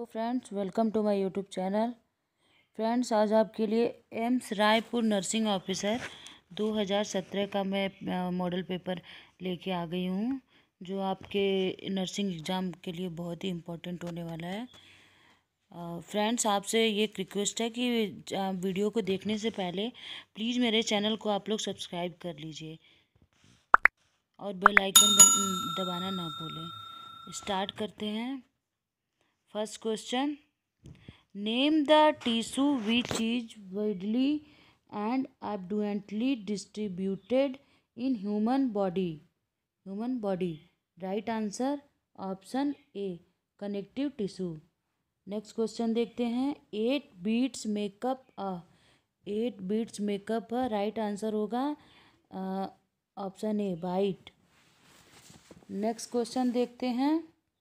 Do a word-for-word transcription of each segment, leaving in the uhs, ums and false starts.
Hello friends, welcome to my YouTube channel. Friends, आज आपके लिए एम्स रायपुर नर्सिंग ऑफिसर दो हज़ार सत्रह का मैं मॉडल पेपर लेके आ गई हूँ, जो आपके नर्सिंग एग्ज़ाम के लिए बहुत ही इम्पोर्टेंट होने वाला है। फ्रेंड्स, आपसे ये रिक्वेस्ट है कि वीडियो को देखने से पहले प्लीज़ मेरे चैनल को आप लोग सब्सक्राइब कर लीजिए और बेल आइकन दबाना ना भूलें। स्टार्ट करते हैं। First question, name the tissue which is widely and abundantly distributed in human body. Human body. Right answer option A, connective tissue. Next question देखते हैं। Eight bits make up a eight bits make up a right answer होगा option A, byte. Next question देखते हैं।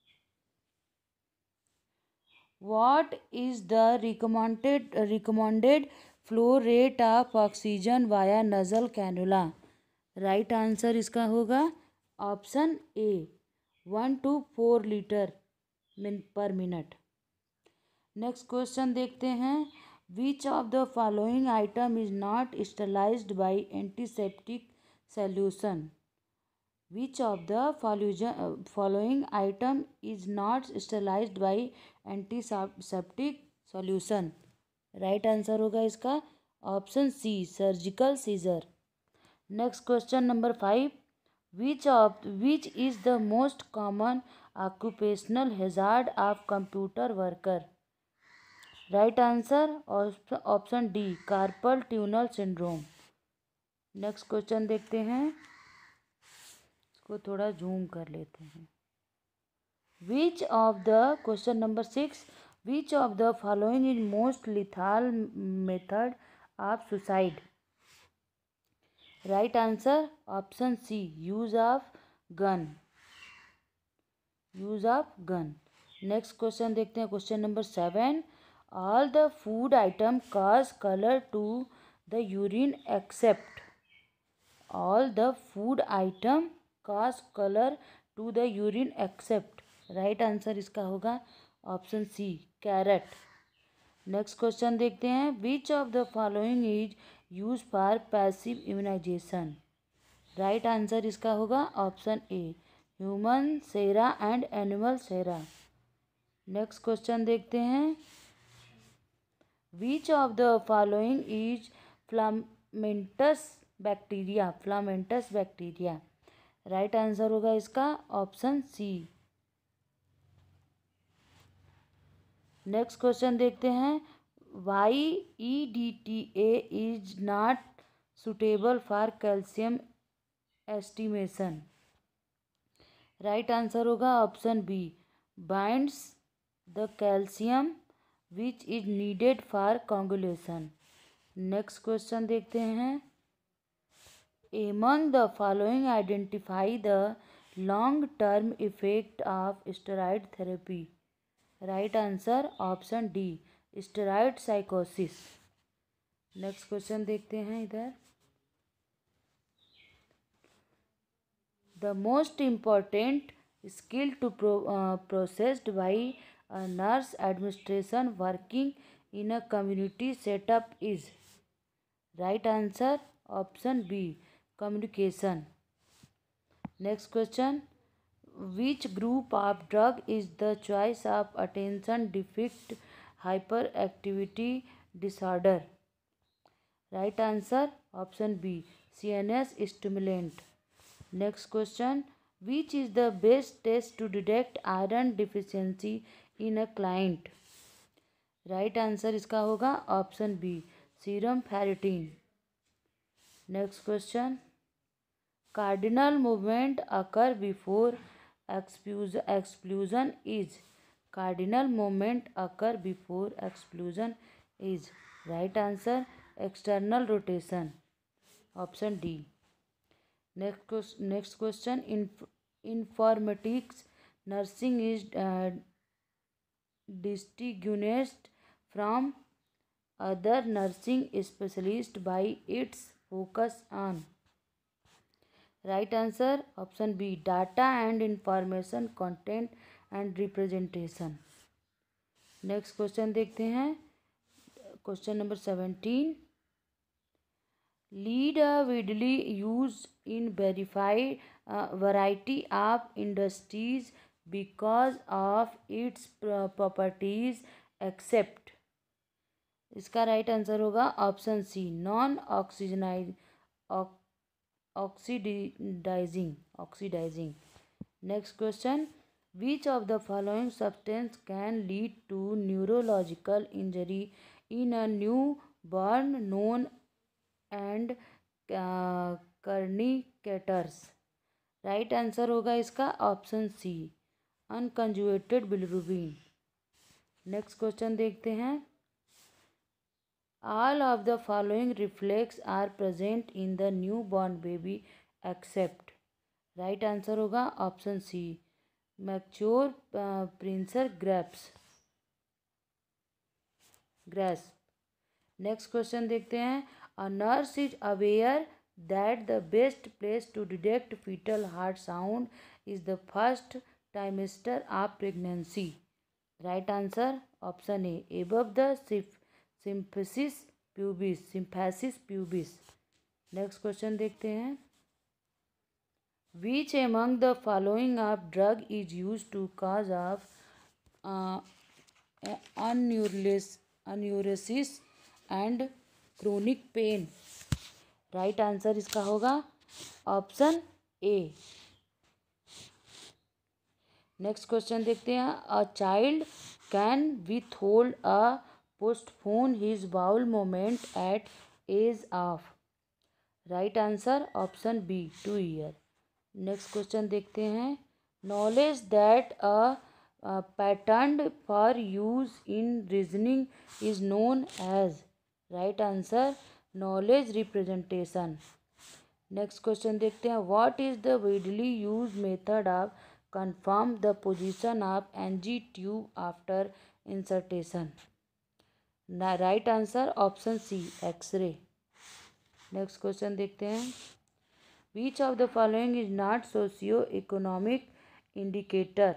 What is the recommended recommended flow rate of oxygen via nasal cannula? Right answer इसका होगा option A, one two four litre per minute. Next question देखते हैं। Which of the following item is not sterilised by antiseptic solution? Which of the following item is not sterilized by antiseptic solution? Right answer होगा इसका option C, surgical scissor. Next question number five. Which of which is the most common occupational hazard of computer worker? Right answer option D, carpal tunnel syndrome. Next question देखते हैं, को थोड़ा zoom कर लेते हैं। Which of the question number six, which of the following is most lethal method of suicide? Right answer option C, use of gun use of gun. Next question देखते हैं, question number seven. All the food item cause colour to the urine except ऑल the food आइटम cause color to the urine except right answer इसका होगा option C, carrot. Next question देखते हैं। Which of the following is use for passive immunisation? Right answer इसका होगा option A, human sera and animal sera. Next question देखते हैं। Which of the following is filamentous bacteria filamentous bacteria right answer होगा इसका option C. Next question देखते हैं। Why E D T A is not suitable for calcium estimation? Right answer होगा option B, binds the calcium which is needed for coagulation. Next question देखते हैं। Among the following, identify the long-term effect of steroid therapy. Right answer option D, steroid psychosis. Next question देखते हैं इधर। The most important skill to pro, uh, processed by a nurse administration working in a community setup is? Right answer option B, communication. Next question. Which group of drug is the choice of attention deficit hyperactivity disorder? Right answer option B, C N S stimulant. Next question. Which is the best test to detect iron deficiency in a client? Right answer इसका होगा option B, serum ferritin. Next question. Cardinal movement occur before explosion is? Cardinal movement occur before explosion is? Right answer external rotation, option D. Next next question. In informatics nursing is uh, distinguished from other nursing specialists by its focus on? Right answer option B, data and information content and representation. Next question देखते हैं, question number seventeen. Lead a widely used in verified uh, variety of industries because of its pro- properties except, इसका right answer होगा option C, non oxygenise oxidising oxidising. Next question, which of the following substance can lead to neurological injury in a newborn known and kernicterus. Right answer होगा इसका option C, unconjugated bilirubin. Next question देखते हैं, all of the following reflex are present in the newborn baby except. Right answer होगा option C, mature pincer grasp grasp. Next question देखते हैं, अ nurse is aware that the best place to detect fetal heart sound is the first trimester of pregnancy. Right answer option A, above the symphysis pubis symphysis pubis. Next question देखते हैं, which among the following of drug is use to cause of enuresis and chronic pain. Right answer इसका होगा option A. Next question देखते हैं, a child can withhold a postpone his bowel movement at as of. Right answer option B, two year. Next question देखते हैं, knowledge that a pattern for use in reasoning is known as. Right answer knowledge representation. Next question देखते हैं, what is the widely use method of confirm the position of NG tube after insertion. Right answer option C, X-ray. Next question देखते हैं, which of the following is not socio economic indicator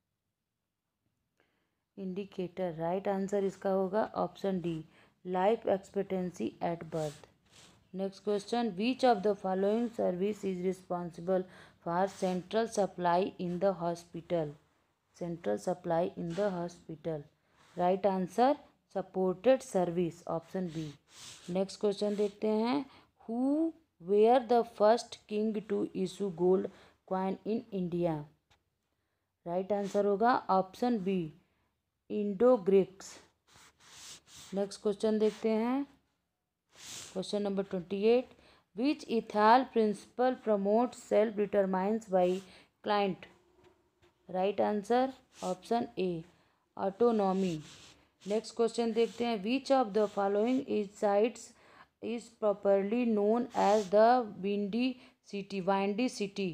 indicator right answer इसका होगा option D, life expectancy at birth. Next question, which of the following service is responsible for central supply in the hospital central supply in the hospital. Right answer supported service, option B. Next question देखते हैं, who were the first king to issue gold coin in India. Right answer होगा option B, Indo Greeks. Next question देखते हैं, question number twenty eight, which ethical principle promote self determines by client. Right answer option A, autonomy. Next question देखते हैं, which of the following is sites is properly known as the windy city windy city.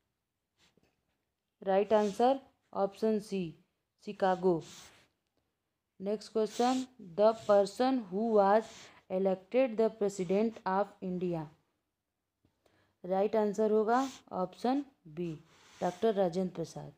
Right answer option C, Chicago. Next question, the person who was elected the president of India। Right answer होगा option B, doctor Rajendra Prasad.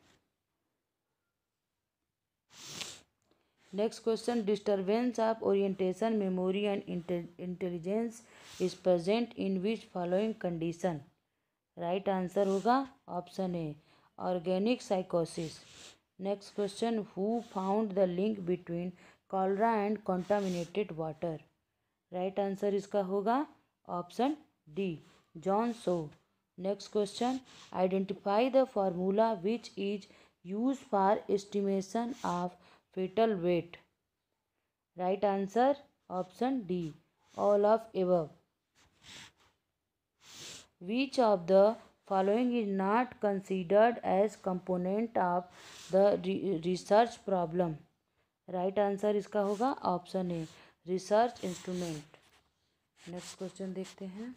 Next question, disturbance of orientation memory and intelligence is present in which following condition. Right answer होगा option A, organic साइकोसिस। Next question, who found the link between cholera and contaminated water. Right answer इसका होगा option D, John Snow. Next question, identify the formula which is use for estimation of fetal weight. Right answer option D, all of above. Which of the following is not considered as component of the research problem. Right answer इसका होगा option A, research instrument. Next question देखते हैं,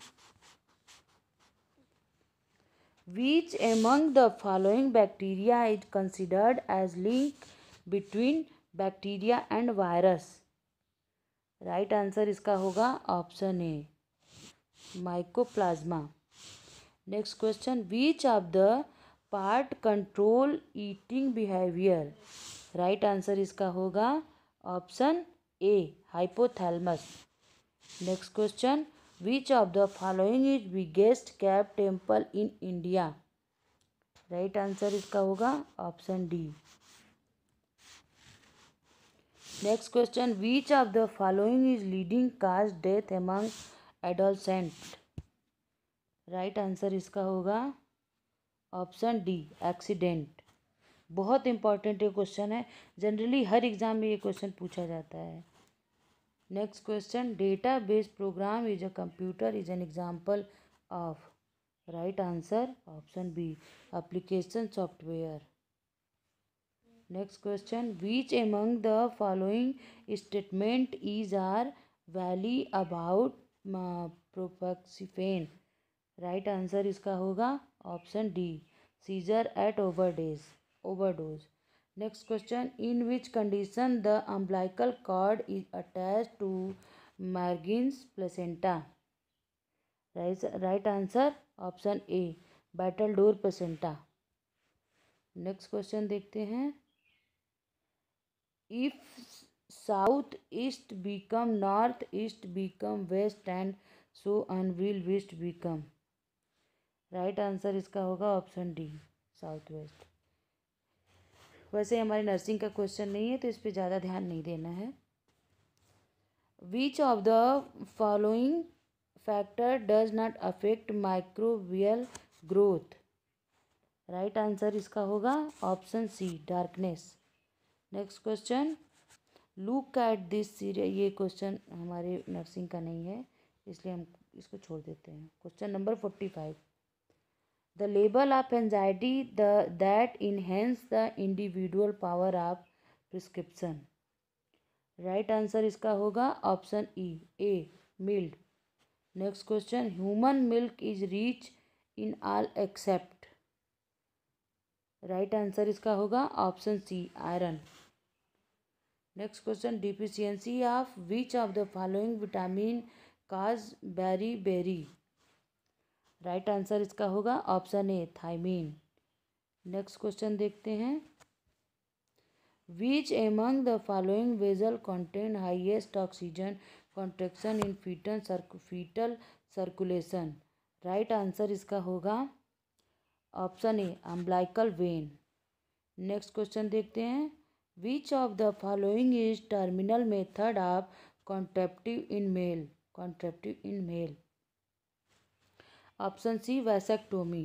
which among the following bacteria is considered as link between bacteria and virus. Right answer इसका होगा option A, mycoplasma. Next question, which of the part control eating behaviour. Right answer इसका होगा option A hypothalamus. Next question, which of the following is biggest cave temple in India? Right answer इसका होगा option D. Next question, which of the following is leading cause death among adolescent? Right answer इसका होगा option D accident. बहुत important ये question है, generally हर exam में ये question पूछा जाता है। Next question, database program is a computer is an example of? Right answer option B application software. Next question, which among the following statement is are valid about propoxyphene? Right answer इसका होगा option D seizure at overdose overdose. Next question, in which condition the umbilical cord is attach to margins placenta? Right answer option A battledore placenta. Next question देखते हैं, if south east become north east become west and so on will west become? Right answer इसका होगा option D south west. वैसे हमारे nursing का question नहीं है तो इस पर ज़्यादा ध्यान नहीं देना है। Which of the following factor does not affect microbial growth? Right answer इसका होगा option C darkness. Next question, look at this serial. ये क्वेश्चन हमारे नर्सिंग का नहीं है इसलिए हम इसको छोड़ देते हैं। Question number forty five, the level of anxiety the that enhance the individual power of prescription? Right answer इसका होगा option E A mild. Next question, human milk is rich in all except? Right answer इसका होगा option C iron. Next question, deficiency of which of the following vitamin cause beriberi? Right answer इसका होगा option A thiamine. Next question देखते हैं, which among the following vessel contain highest oxygen contraction in fetal fetal circulation? Right answer इसका होगा option A umbilical vein. Next question देखते हैं, which of the following is terminal method of contraceptive in male? कॉन्ट्रेप्टिव in male? Option C vasectomy.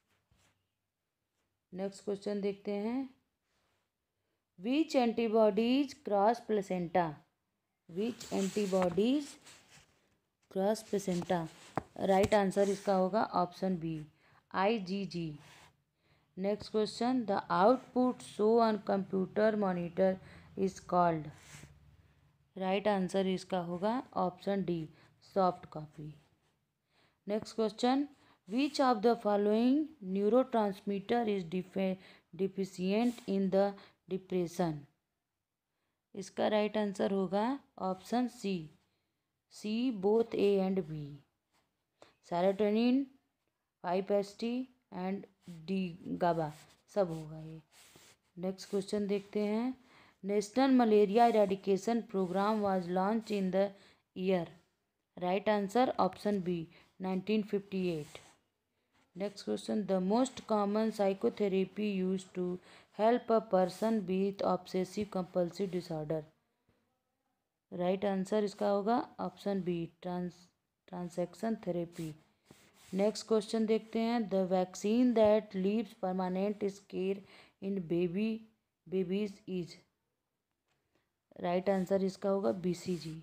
Next question देखते हैं, which antibodies cross placenta? Which antibodies cross placenta? Right answer इसका होगा option B I G G. Next question, the output show on computer monitor is called? Right answer इसका होगा option D soft copy. Next question, which of the following neurotransmitter is deficient in the depression? इसका right answer होगा option C C both A and B. Serotonin, five S T and D GABA सब होगा ये। Next question देखते हैं, national malaria eradication programme was launch in the year? Right answer option B nineteen fifty eight. Next question, the most common psychotherapy use to help a person with obsessive compulsive disorder? Right answer इसका होगा option B trans transaction therapy. Next question देखते हैं, the vaccine that leaves permanent scar in baby babies is? Right answer इसका होगा B C G.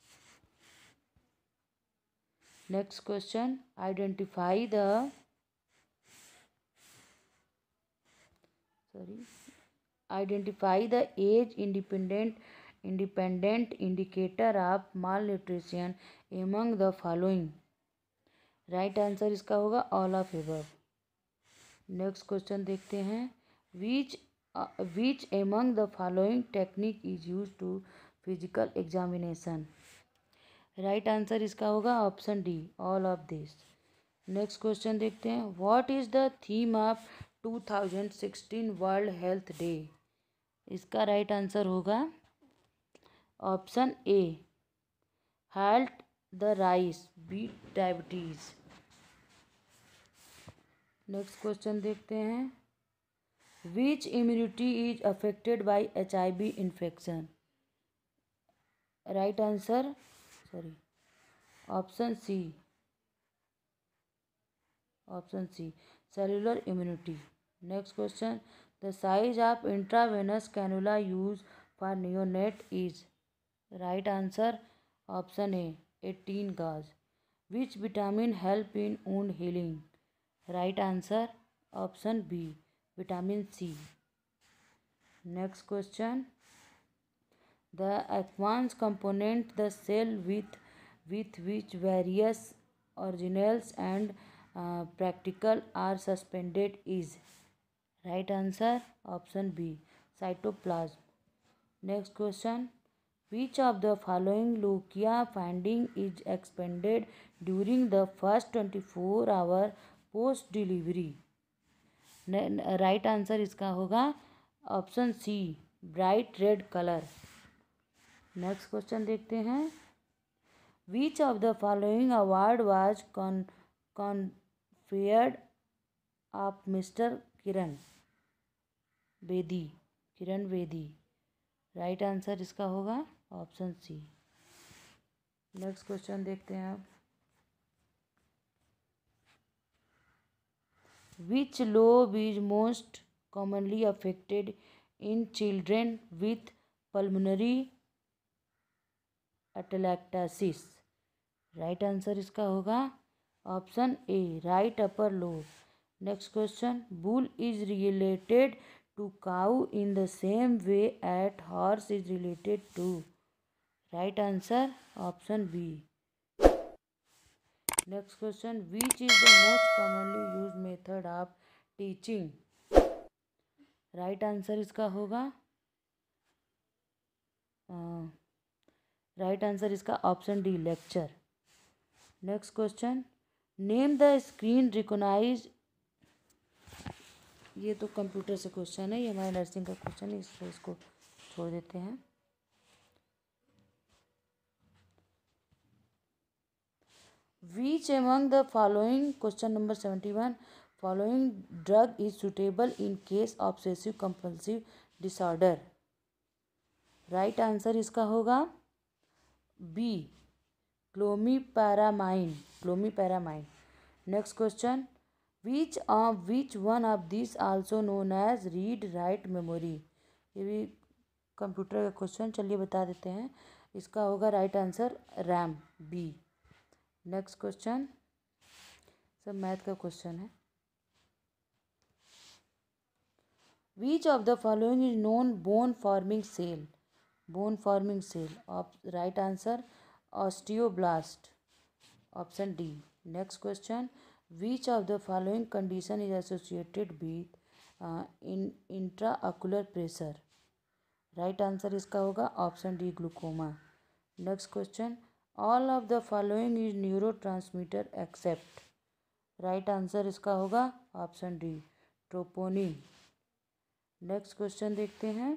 Next question, identify the sorry identify the age independent independent indicator of malnutrition among the following? Right answer इसका होगा all of above. Next question देखते हैं, which which among the following technique is use to physical examination? Right answer इसका होगा option D all of this. Next question देखते हैं, what is the theme of two thousand sixteen world health day? इसका right answer होगा option A, halt the rise, beat diabetes. Next question देखते हैं, which immunity is affected by H I V infection. Right answer sorry option C, option C cellular immunity. Next question, the size of intravenous cannula use for neonate is. Right answer option A, eighteen gauge. Which vitamin help in wound healing. Right answer option B, vitamin C. Next question, the aqueous component the cell with with which various organelles and uh, practical are suspended is। right answer option B, cytoplasm। next question, which of the following leukemia finding is expanded during the first twenty-four hour post delivery। Right answer इसका होगा option C, bright red colour. Next question देखते हैं, which of the following award was conferred of mister Kiran Bedi, Kiran Bedi. Right answer इसका होगा option C. Next question देखते हैं अब, which lobe is most commonly affected in children with pulmonary atelectasis. Right answer इसका होगा option A, right upper lobe. Next question, bull is related to cow in the same way at horse is related to. Right answer option B. Next question, which is the most commonly use method of teaching. Right answer इसका होगा right answer इसका option D, lecture. Next question, name the screen recognise. ये तो computer से question है, ये हमारे nursing का क्वेश्चन है, इसलिए इसको छोड़ देते हैं। Which among the following, question number seventy one, following drug is suitable in case obsessive compulsive disorder. Right answer इसका होगा B, clomipramine, clomipramine. Next question, which of which one of this also known as read write memory. ये भी computer का question, चलिए बता देते हैं। इसका होगा right answer RAM, B. Next question, सब मैथ का क्वेश्चन है। Which of the following is known bone forming cell, bone forming cell. Right answer osteoblast, option D. Next question, which of the following condition is associated with in intraocular pressure. Right answer इसका होगा option D, glaucoma. Next question, all of the following is neurotransmitter except. Right answer इसका होगा option D, troponin. Next question देखते हैं,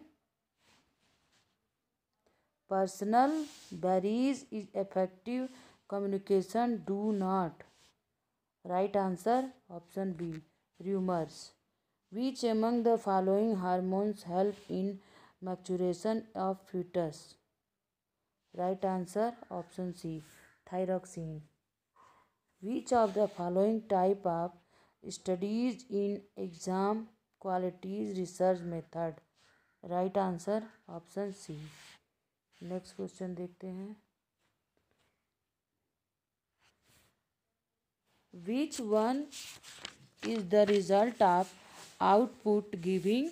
personal barriers is effective communication do not. Right answer option B, rumours. Which among the following hormones help in maturation of fetus. Right answer option C, thyroxine. Which of the following type of studies in exam qualities research method. Right answer option C. Next question देखते हैं, which one is the result of output giving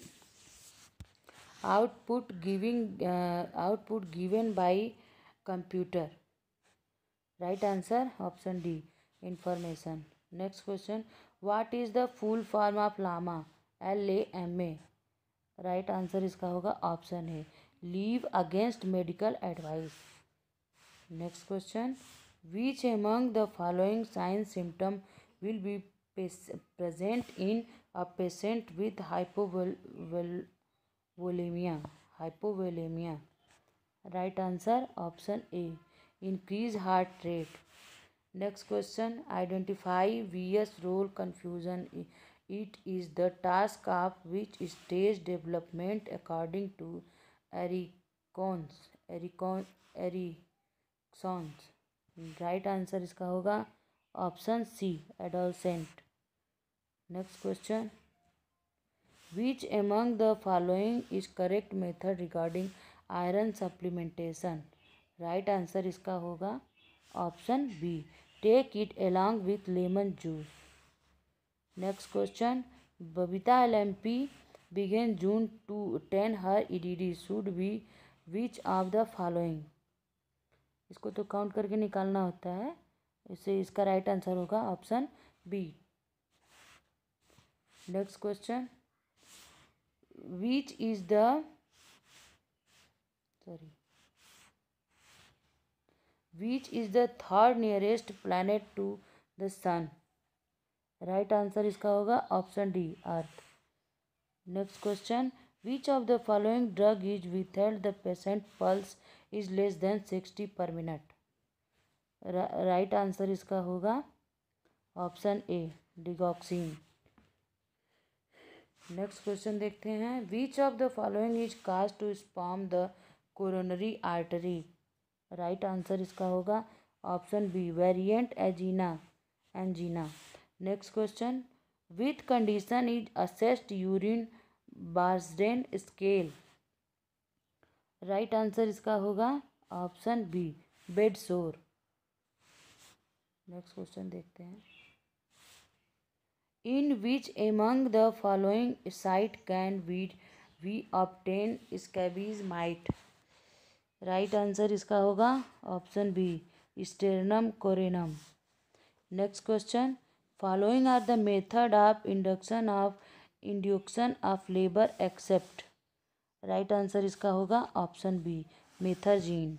output giving output given by computer. Right answer option D, information. Next question, what is the full form of LAMA, L A M A. Right answer इसका होगा option A, leave against medical advice. Next question, which among the following sign symptom will be present in a patient with hypovol volemia, hypovolemia. Right answer option A, increase heart rate. Next question, identify VS role confusion. It is the task of which stage development according to Erikson's Erikson Erikson's. Right answer इसका होगा option C, adolescent. Next question, which among the following is correct method regarding iron supplementation. Right answer इसका होगा option B, take it along with lemon juice. Next question, Babita L M P begin June two ten her E D D should be which of the following. इसको तो count करके निकालना होता है, इससे इसका राइट आंसर होगा option B. Next question, which is the sorry which is the third nearest planet to the sun. Right answer इसका होगा option D, earth. Next question, which of the following drug is withheld the patient pulse is less than sixty per minute. Right answer इसका होगा option A, digoxin. Next question देखते हैं, which of the following is caused to spasm the coronary artery. Right answer इसका होगा option B, variant angina angina. Next question, with condition is assessed यूरिन बार्सडेन scale. Right answer इसका होगा option B, bed sore. Next question देखते हैं, in which among the following site can we we obtain scabies mite. Right answer इसका होगा option B, stratum corneum. Next question, following are the method of induction of induction of labour except. Right answer इसका होगा option B, methergine.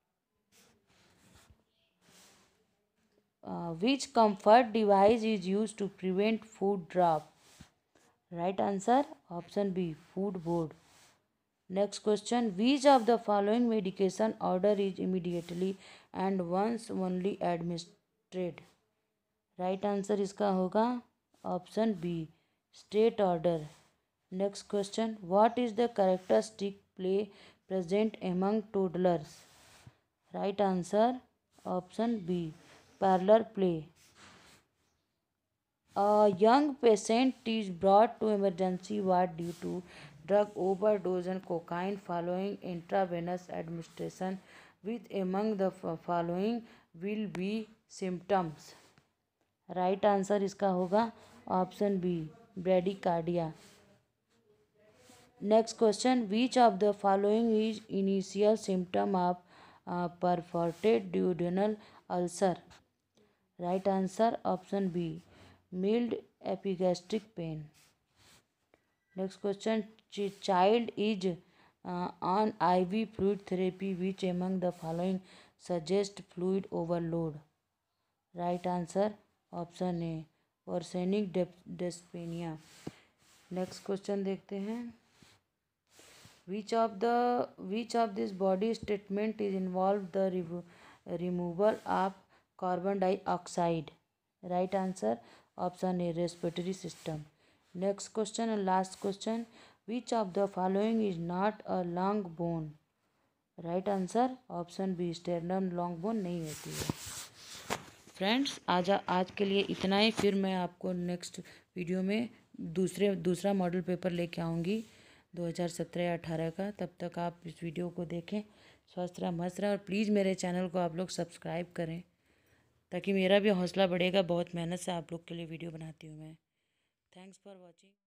Which comfort device is use to prevent foot drop. Right answer option B, foot board. Next question, which of the following medication order is immediately and once only administered. Right answer इसका होगा option B, stat order. Next question, what is the characteristic play present among toddlers. Right answer option B, parallel play. A young patient is brought to emergency ward due to drug overdose and cocaine following intravenous administration. Which among the following will be symptoms? Right answer इसका होगा option B, bradycardia. Next question, which of the following is initial symptom of uh, perforated duodenal ulcer? Right answer option B, mild epigastric pain. Next question, ch- child is uh, on I V fluid therapy. Which among the following suggest fluid overload? Right answer option A, Orsenic dyspnea. Next question देखते हैं, which of the which of this body statement is involved the revo- removal of carbon dioxide? Right answer option A, respiratory system. Next question and last question, which of the following is not a long bone? Right answer option B, sternum long bone नहीं होती है। Friends आज आज के लिए इतना ही, फिर मैं आपको नेक्स्ट वीडियो में दूसरे दूसरा मॉडल पेपर लेके आऊँगी दो हज़ार सत्रह या अठारह का। तब तक आप इस वीडियो को देखें, स्वस्थ रहा मस्त रहा, और प्लीज़ मेरे चैनल को आप लोग सब्सक्राइब करें ताकि मेरा भी हौसला बढ़ेगा। बहुत मेहनत से आप लोग के लिए वीडियो बनाती हूँ मैं। Thanks for watching.